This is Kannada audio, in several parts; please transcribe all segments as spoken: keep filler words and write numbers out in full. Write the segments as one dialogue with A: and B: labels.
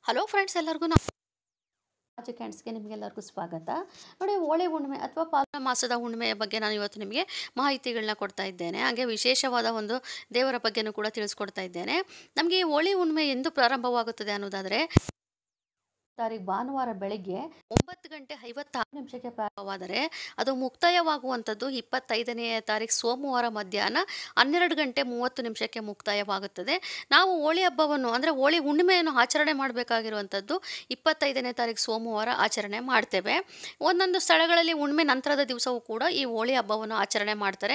A: ಹಲೋ ಫ್ರೆಂಡ್ಸ್, ಎಲ್ಲರಿಗೂ ನಮ್ಮ ಮ್ಯಾಜಿಕ್ ಹ್ಯಾಂಡ್ಸ್ಗೆ ನಿಮಗೆಲ್ಲರಿಗೂ ಸ್ವಾಗತ. ನೋಡಿ, ಹೋಳಿ ಹುಣ್ಣಿಮೆ ಅಥವಾ ಫಾಲ್ಗುಣ ಮಾಸದ ಹುಣ್ಣಿಮೆಯ ಬಗ್ಗೆ ನಾನು ಇವತ್ತು ನಿಮಗೆ ಮಾಹಿತಿಗಳನ್ನ ಕೊಡ್ತಾ ಇದ್ದೇನೆ. ಹಾಗೆ ವಿಶೇಷವಾದ ಒಂದು ದೇವರ ಬಗ್ಗೆನೂ ಕೂಡ ತಿಳಿಸ್ಕೊಡ್ತಾ ಇದ್ದೇನೆ. ನಮಗೆ ಈ ಹೋಳಿ ಹುಣ್ಣಿಮೆ ಎಂದು ಪ್ರಾರಂಭವಾಗುತ್ತದೆ ಅನ್ನೋದಾದರೆ, ತಾರೀಕು ಭಾನುವಾರ ಬೆಳಗ್ಗೆ ಒಂಬತ್ತು ಗಂಟೆ ಐವತ್ತಾರು ನಿಮಿಷಕ್ಕೆ ಪ್ರಾರಂಭವಾದರೆ ಅದು ಮುಕ್ತಾಯವಾಗುವಂಥದ್ದು ಇಪ್ಪತ್ತೈದನೆಯ ತಾರೀಕು ಸೋಮವಾರ ಮಧ್ಯಾಹ್ನ ಹನ್ನೆರಡು ಗಂಟೆ ಮೂವತ್ತು ನಿಮಿಷಕ್ಕೆ ಮುಕ್ತಾಯವಾಗುತ್ತದೆ. ನಾವು ಹೋಳಿ ಹಬ್ಬವನ್ನು ಅಂದರೆ ಹೋಳಿ ಹುಣ್ಣಿಮೆಯನ್ನು ಆಚರಣೆ ಮಾಡಬೇಕಾಗಿರುವಂಥದ್ದು ಇಪ್ಪತ್ತೈದನೇ ತಾರೀಕು ಸೋಮವಾರ ಆಚರಣೆ ಮಾಡ್ತೇವೆ. ಒಂದೊಂದು ಸ್ಥಳಗಳಲ್ಲಿ ಹುಣ್ಣಿಮೆ ನಂತರದ ದಿವಸವೂ ಕೂಡ ಈ ಹೋಳಿ ಹಬ್ಬವನ್ನು ಆಚರಣೆ ಮಾಡ್ತಾರೆ.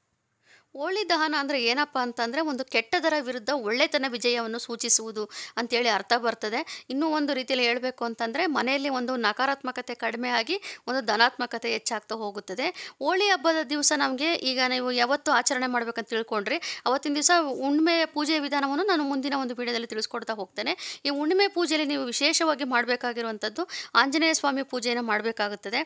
A: ಹೋಳಿ ದಹನ ಅಂದರೆ ಏನಪ್ಪ ಅಂತಂದರೆ, ಒಂದು ಕೆಟ್ಟದರ ವಿರುದ್ಧ ಒಳ್ಳೆತನ ವಿಜಯವನ್ನು ಸೂಚಿಸುವುದು ಅಂತೇಳಿ ಅರ್ಥ ಬರ್ತದೆ. ಇನ್ನೂ ಒಂದು ರೀತಿಯಲ್ಲಿ ಹೇಳಬೇಕು ಅಂತಂದರೆ, ಮನೆಯಲ್ಲಿ ಒಂದು ನಕಾರಾತ್ಮಕತೆ ಕಡಿಮೆ ಆಗಿ ಒಂದು ಧನಾತ್ಮಕತೆ ಹೆಚ್ಚಾಗ್ತಾ ಹೋಗುತ್ತದೆ. ಹೋಳಿ ಹಬ್ಬದ ದಿವಸ ನಮಗೆ ಈಗ ನೀವು ಯಾವತ್ತು ಆಚರಣೆ ಮಾಡಬೇಕಂತ ತಿಳ್ಕೊಂಡ್ರಿ, ಅವತ್ತಿನ ದಿವಸ ಹುಣ್ಣಿಮೆ ಪೂಜೆಯ ವಿಧಾನವನ್ನು ನಾನು ಮುಂದಿನ ಒಂದು ವಿಡಿಯೋದಲ್ಲಿ ತಿಳಿಸ್ಕೊಡ್ತಾ ಹೋಗ್ತೇನೆ. ಈ ಹುಣ್ಣಿಮೆ ಪೂಜೆಯಲ್ಲಿ ನೀವು ವಿಶೇಷವಾಗಿ ಮಾಡಬೇಕಾಗಿರುವಂಥದ್ದು ಆಂಜನೇಯ ಸ್ವಾಮಿ ಪೂಜೆಯನ್ನು ಮಾಡಬೇಕಾಗುತ್ತದೆ.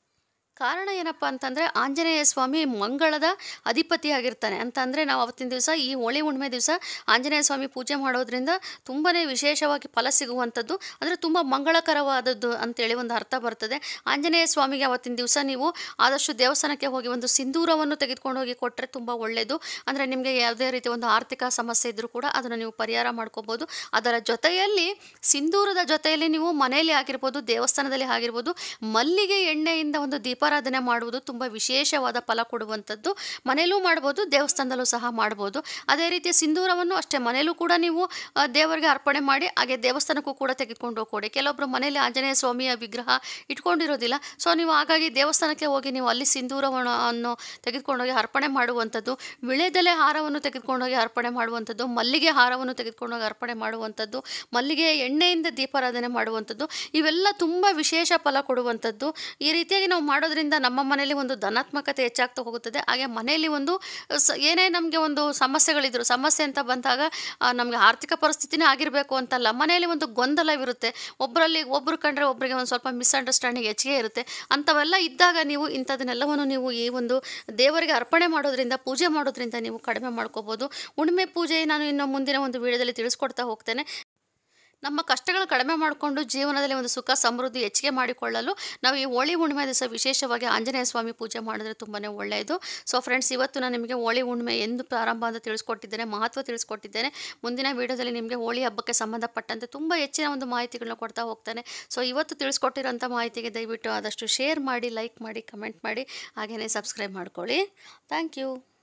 A: ಕಾರಣ ಏನಪ್ಪ ಅಂತಂದರೆ, ಆಂಜನೇಯ ಸ್ವಾಮಿ ಮಂಗಳದ ಅಧಿಪತಿಯಾಗಿರ್ತಾನೆ ಅಂತಂದರೆ, ನಾವು ಅವತ್ತಿನ ದಿವಸ ಈ ಹೋಳಿ ಹುಣ್ಣಿಮೆ ದಿವಸ ಆಂಜನೇಯ ಸ್ವಾಮಿ ಪೂಜೆ ಮಾಡೋದ್ರಿಂದ ತುಂಬಾ ವಿಶೇಷವಾಗಿ ಫಲ ಸಿಗುವಂಥದ್ದು, ಅಂದರೆ ತುಂಬ ಮಂಗಳಕರವಾದದ್ದು ಅಂತೇಳಿ ಒಂದು ಅರ್ಥ ಬರ್ತದೆ. ಆಂಜನೇಯ ಸ್ವಾಮಿಗೆ ಅವತ್ತಿನ ದಿವಸ ನೀವು ಆದಷ್ಟು ದೇವಸ್ಥಾನಕ್ಕೆ ಹೋಗಿ ಒಂದು ಸಿಂಧೂರವನ್ನು ತೆಗೆದುಕೊಂಡು ಹೋಗಿ ಕೊಟ್ಟರೆ ತುಂಬ ಒಳ್ಳೆಯದು. ಅಂದರೆ ನಿಮಗೆ ಯಾವುದೇ ರೀತಿ ಒಂದು ಆರ್ಥಿಕ ಸಮಸ್ಯೆ ಇದ್ದರೂ ಕೂಡ ಅದನ್ನು ನೀವು ಪರಿಹಾರ ಮಾಡ್ಕೋಬೋದು. ಅದರ ಜೊತೆಯಲ್ಲಿ ಸಿಂಧೂರದ ಜೊತೆಯಲ್ಲಿ ನೀವು ಮನೆಯಲ್ಲಿ ಆಗಿರ್ಬೋದು, ದೇವಸ್ಥಾನದಲ್ಲಿ ಆಗಿರ್ಬೋದು, ಮಲ್ಲಿಗೆ ಎಣ್ಣೆಯಿಂದ ಒಂದು ದೀಪ ಆರಾಧನೆ ಮಾಡುವುದು ತುಂಬ ವಿಶೇಷವಾದ ಫಲ ಕೊಡುವಂಥದ್ದು. ಮನೆಯಲ್ಲೂ ಮಾಡ್ಬೋದು, ದೇವಸ್ಥಾನದಲ್ಲೂ ಸಹ ಮಾಡ್ಬೋದು. ಅದೇ ರೀತಿ ಸಿಂಧೂರವನ್ನು ಅಷ್ಟೇ ಮನೆಯಲ್ಲೂ ಕೂಡ ನೀವು ದೇವರಿಗೆ ಅರ್ಪಣೆ ಮಾಡಿ, ಹಾಗೆ ದೇವಸ್ಥಾನಕ್ಕೂ ಕೂಡ ತೆಗೆದುಕೊಂಡು ಹೋಗಿ. ಕೆಲವೊಬ್ಬರು ಮನೆಯಲ್ಲಿ ಆಂಜನೇಯ ಸ್ವಾಮಿಯ ವಿಗ್ರಹ ಇಟ್ಕೊಂಡಿರೋದಿಲ್ಲ, ಸೊ ನೀವು ಹಾಗಾಗಿ ದೇವಸ್ಥಾನಕ್ಕೆ ಹೋಗಿ ನೀವು ಅಲ್ಲಿ ಸಿಂಧೂರವನ್ನು ತೆಗೆದುಕೊಂಡೋಗಿ ಅರ್ಪಣೆ ಮಾಡುವಂಥದ್ದು, ವಿಳೆದೆಲೆ ಹಾರವನ್ನು ತೆಗೆದುಕೊಂಡೋಗಿ ಅರ್ಪಣೆ ಮಾಡುವಂಥದ್ದು, ಮಲ್ಲಿಗೆ ಹಾರವನ್ನು ತೆಗೆದುಕೊಂಡೋಗಿ ಅರ್ಪಣೆ ಮಾಡುವಂಥದ್ದು, ಮಲ್ಲಿಗೆ ಎಣ್ಣೆಯಿಂದ ದೀಪಾರಾಧನೆ ಮಾಡುವಂಥದ್ದು, ಇವೆಲ್ಲ ತುಂಬ ವಿಶೇಷ ಫಲ ಕೊಡುವಂಥದ್ದು. ಈ ರೀತಿಯಾಗಿ ನಾವು ಮಾಡೋದ್ರಿಂದ ನಮ್ಮ ಮನೆಯಲ್ಲಿ ಒಂದು ಧನಾತ್ಮಕತೆ ಹೆಚ್ಚಾಗ್ತಾ ಹೋಗುತ್ತದೆ. ಹಾಗೆ ಮನೆಯಲ್ಲಿ ಒಂದು ಸ ಏನೇ ನಮಗೆ ಒಂದು ಸಮಸ್ಯೆಗಳಿದ್ರು, ಸಮಸ್ಯೆ ಅಂತ ಬಂದಾಗ ನಮಗೆ ಆರ್ಥಿಕ ಪರಿಸ್ಥಿತಿನೇ ಆಗಿರಬೇಕು ಅಂತಲ್ಲ, ಮನೆಯಲ್ಲಿ ಒಂದು ಗೊಂದಲವಿರುತ್ತೆ, ಒಬ್ಬರಲ್ಲಿ ಒಬ್ಬರು ಕಂಡ್ರೆ ಒಬ್ಬರಿಗೆ ಒಂದು ಸ್ವಲ್ಪ ಮಿಸ್ಅಂಡರ್ಸ್ಟ್ಯಾಂಡಿಂಗ್ ಹೆಚ್ಚಿಗೆ ಇರುತ್ತೆ. ಅಂಥವೆಲ್ಲ ಇದ್ದಾಗ ನೀವು ಇಂಥದನ್ನೆಲ್ಲವನ್ನು ನೀವು ಈ ಒಂದು ದೇವರಿಗೆ ಅರ್ಪಣೆ ಮಾಡೋದ್ರಿಂದ, ಪೂಜೆ ಮಾಡೋದ್ರಿಂದ ನೀವು ಕಡಿಮೆ ಮಾಡ್ಕೋಬೋದು. ಹುಣ್ಣಿಮೆ ಪೂಜೆ ನಾನು ಇನ್ನು ಮುಂದಿನ ಒಂದು ವಿಡಿಯೋದಲ್ಲಿ ತಿಳಿಸ್ಕೊಡ್ತಾ ಹೋಗ್ತೇನೆ. ನಮ್ಮ ಕಷ್ಟಗಳು ಕಡಿಮೆ ಮಾಡಿಕೊಂಡು ಜೀವನದಲ್ಲಿ ಒಂದು ಸುಖ ಸಮೃದ್ಧಿ ಹೆಚ್ಚಿಗೆ ಮಾಡಿಕೊಳ್ಳಲು ನಾವು ಈ ಹೋಳಿ ಹುಣ್ಣಿಮೆ ದಿವಸ ವಿಶೇಷವಾಗಿ ಆಂಜನೇಯ ಸ್ವಾಮಿ ಪೂಜೆ ಮಾಡಿದ್ರೆ ತುಂಬಾ ಒಳ್ಳೆಯದು. ಸೊ ಫ್ರೆಂಡ್ಸ್, ಇವತ್ತು ನಾನು ನಿಮಗೆ ಹೋಳಿ ಹುಣ್ಣಿಮೆ ಎಂದು ಪ್ರಾರಂಭ ಅಂತ ತಿಳಿಸ್ಕೊಟ್ಟಿದ್ದೇನೆ, ಮಹತ್ವ ತಿಳಿಸ್ಕೊಟ್ಟಿದ್ದೇನೆ. ಮುಂದಿನ ವಿಡಿಯೋದಲ್ಲಿ ನಿಮಗೆ ಹೋಳಿ ಹಬ್ಬಕ್ಕೆ ಸಂಬಂಧಪಟ್ಟಂತೆ ತುಂಬ ಹೆಚ್ಚಿನ ಒಂದು ಮಾಹಿತಿಗಳನ್ನ ಕೊಡ್ತಾ ಹೋಗ್ತಾನೆ. ಸೊ ಇವತ್ತು ತಿಳಿಸ್ಕೊಟ್ಟಿರೋಂಥ ಮಾಹಿತಿಗೆ ದಯವಿಟ್ಟು ಆದಷ್ಟು ಶೇರ್ ಮಾಡಿ, ಲೈಕ್ ಮಾಡಿ, ಕಮೆಂಟ್ ಮಾಡಿ, ಹಾಗೆಯೇ ಸಬ್ಸ್ಕ್ರೈಬ್ ಮಾಡ್ಕೊಳ್ಳಿ. Thank you.